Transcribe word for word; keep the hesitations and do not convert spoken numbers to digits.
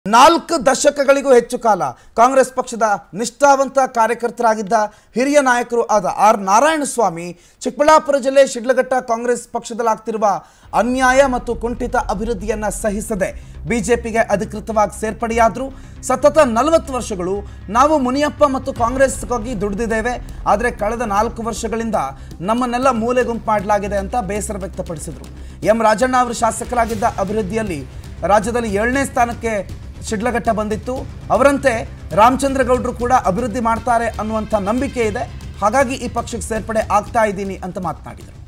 ನಾಲ್ಕು ದಶಕಗಳಿಗೂ ಹೆಚ್ಚು ಕಾಲ ಕಾಂಗ್ರೆಸ್ ಪಕ್ಷದ ನಿಷ್ಠಾವಂತ ಕಾರ್ಯಕರ್ತರಾಗಿದ್ದ ಹಿರಿಯ ನಾಯಕರು ಆದ ಆರ್ ನಾರಾಯಣಸ್ವಾಮಿ ಚಿಕ್ಕಬಳ್ಳಾಪುರ ಜಿಲ್ಲೆ ಶಿಡ್ಲಘಟ್ಟ ಕಾಂಗ್ರೆಸ್ ಪಕ್ಷದಲ್ಲಾಗ್ತಿರುವ ಅನ್ಯಾಯ ಮತ್ತು ಕುಂಠಿತ ಅಭಿವೃದ್ಧಿಯನ್ನ ಸಹಿಸದೆ ಬಿಜೆಪಿಗೆ ಅಧಿಕೃತವಾಗಿ ಸೇರ್ಪಡೆಯಾದರು. ಸತತ ನಲವತ್ತು ವರ್ಷಗಳು ನಾವು ಮುನಿಯಪ್ಪ ಮತ್ತು ಕಾಂಗ್ರೆಸ್ಗಾಗಿ ದುಡಿದಿದ್ದೇವೆ, ಆದರೆ ಕಳೆದ ನಾಲ್ಕು ವರ್ಷಗಳಿಂದ ನಮ್ಮನ್ನೆಲ್ಲ ಮೂಲೆ ಗುಂಪು ಮಾಡಲಾಗಿದೆ ಅಂತ ಬೇಸರ ವ್ಯಕ್ತಪಡಿಸಿದರು. ಎಂ ರಾಜಣ್ಣ ಅವರು ಶಾಸಕರಾಗಿದ್ದ ಅಭಿವೃದ್ಧಿಯಲ್ಲಿ ರಾಜ್ಯದಲ್ಲಿ ಏಳನೇ ಸ್ಥಾನಕ್ಕೆ ಶಿಡ್ಲಘಟ್ಟ ಬಂದಿತ್ತು. ಅವರಂತೆ ರಾಮಚಂದ್ರಗೌಡರು ಕೂಡ ಅಭಿವೃದ್ಧಿ ಮಾಡ್ತಾರೆ ಅನ್ನುವಂಥ ನಂಬಿಕೆ ಇದೆ. ಹಾಗಾಗಿ ಈ ಪಕ್ಷಕ್ಕೆ ಸೇರ್ಪಡೆ ಆಗ್ತಾ ಇದ್ದೀನಿ ಅಂತ ಮಾತನಾಡಿದರು.